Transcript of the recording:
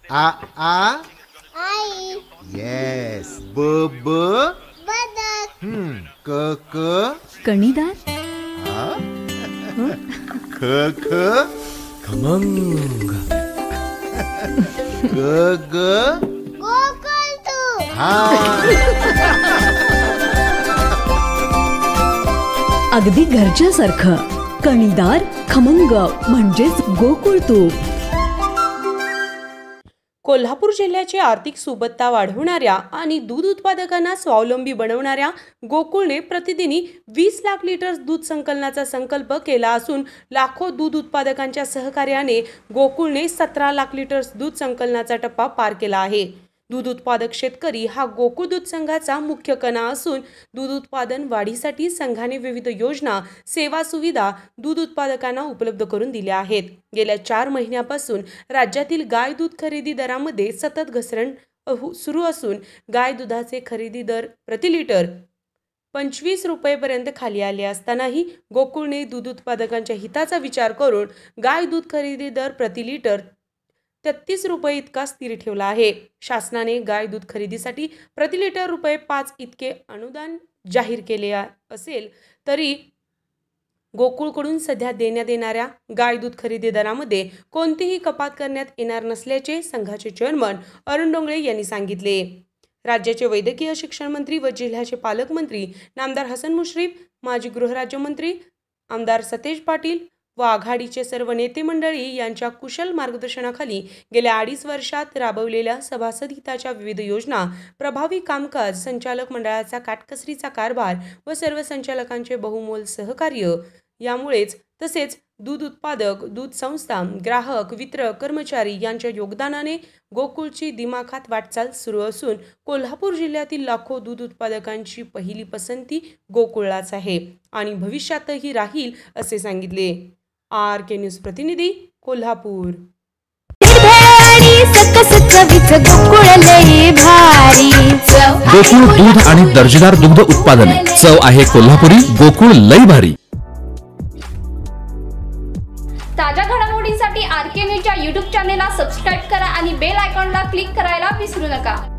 आ आई. Yes. ब ब बदक. क क कणीदार. ख ख खमंग. ग ग गोकुळ तू. हा. अगदी घरच्यासारखं. कणीदार खमंग म्हणजेच गोकुळ तूप. कोल्हापूर जिल्ह्याची आर्थिक सुबत्ता वाढवणाऱ्या आणि दूध उत्पादकांना स्वावलंबी बनवणाऱ्या गोकुळने प्रतिदिनी 20 लाख लिटर दूध संकलनाचा संकल्प केला असून लाखो दूध उत्पादकांच्या सहकार्याने गोकुळने 17 लाख लिटर दूध संकलनाचा टप्पा पार केला आहे. दूध उत्पादक शेतकरी हा गोकुळ दूध संघाचा मुख्य कणा असून दूध उत्पादन वाढीसाठी संघाने विविध योजना, सेवा सुविधा दूध उत्पादकांना उपलब्ध करून दिल्या आहेत. गेल्या 4 महिन्यापासून राज्यातील गाय दूध खरेदी दरामध्ये सतत घसरण सुरू असून गाय दुधाचे खरेदी दर प्रति लिटर 25 रुपयेपर्यंत खाली आले असतानाही गोकुळने दूध उत्पादकांच्या हिताचा विचार करून गाय दूध खरेदी दर प्रति लिटर 33 रुपये इतका स्थिर ठेवला आहे. शासनाने गाय दूध खरेदीसाठी प्रति लिटर रुपये 5 इतके अनुदान जाहीर केले असेल तरी गोकुळकडून सध्या देण्यात येणाऱ्या गाय दूध खरेदी दरामध्ये कोणतीही कपात करण्यात येणार नसल्याचे संघाचे चेअरमन अरुण डोंगळे यांनी सांगितले. राज्याचे वैद्यकीय शिक्षण मंत्री व जिल्ह्याचे पालकमंत्री नामदार हसन मुश्रीफ, माजी गृहराज्यमंत्री आमदार सतेज पाटील व आघाडीचे सर्व नेते मंडळी यांच्या कुशल मार्गदर्शनाखाली गेल्या 2.5 वर्षात राबवलेल्या सभासद हिताच्या विविध योजना, प्रभावी कामकाज, संचालक मंडळाचा काटकसरीचा कारभार व सर्व संचालकांचे बहुमोल सहकार्य यामुळेच तसेच दूध उत्पादक, दूध संस्था, ग्राहक, वितरक, कर्मचारी यांच्या योगदानाने गोकुळची दिमाखात वाटचाल सुरू असून कोल्हापूर जिल्ह्यातील लाखो दूध उत्पादकांची पहिली पसंती गोकुळलाच आहे आणि भविष्यातही राहील असे सांगितले. RK न्यूज प्रतिनिधी कोल्हापूर. गोकुळ दूध आणि दर्जेदार दुग्ध उत्पादने. चव आहे कोल्हापुरी. गोकुळ लई भारी. ताज्या घडामोडींसाठी RK न्यूजच्या YouTube चॅनेलला सबस्क्राईब करा आणि बेल आयकॉनला क्लिक करायला विसरू नका.